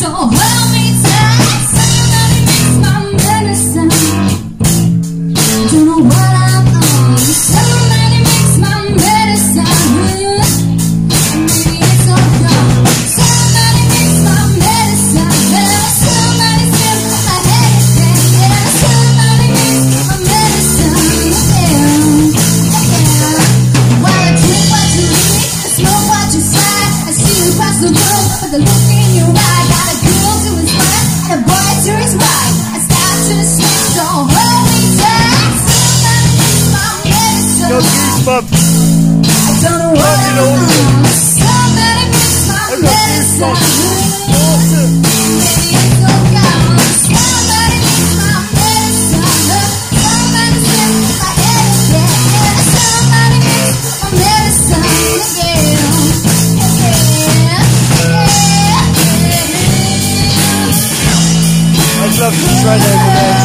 So hold me tight. Somebody mix my medicine. Don't know what I'm on. Somebody mix my medicine. Maybe it's all gone. Somebody mix my medicine. Somebody sip my medicine. Yeah, somebody mix my medicine. Yeah. While I drink what you eat, I smoke what you sigh. I see you across the room with the look in your eye. Got a girl to his left and a boy to his right. I start to sleep, so hold me tight. Somebody mix my medicine. Go goosebumps. I don't know what I'm on. Somebody mix my medicine. Maybe it's all gone. Somebody mix my medicine. Somebody sip my head, yeah. Somebody mix my medicine, yeah. I'd love to try that.